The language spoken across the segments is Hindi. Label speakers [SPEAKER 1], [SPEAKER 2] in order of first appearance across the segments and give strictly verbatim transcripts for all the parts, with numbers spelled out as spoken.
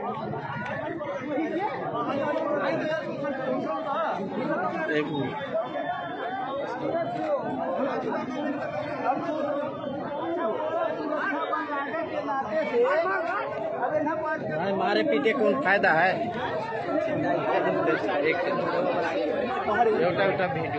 [SPEAKER 1] एक मिनट मारे पीटे कौन फायदा है। एक एउटा एउटा भिडियो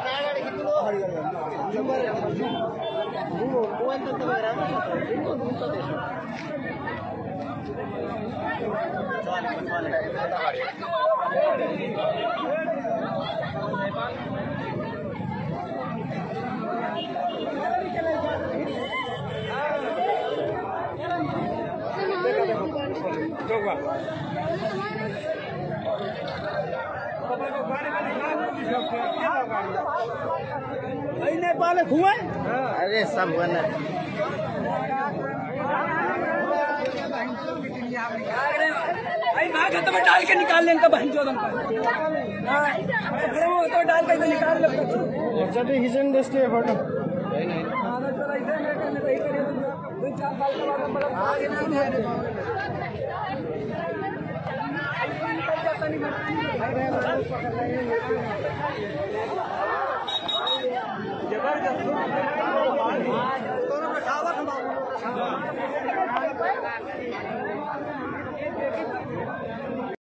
[SPEAKER 1] नेपाल हुआ अरे सब बना तो डाल के निकाल लें का बहन चौदह तो डाल के निकाल लो हिजन दस्ते फोटो जबरदस्त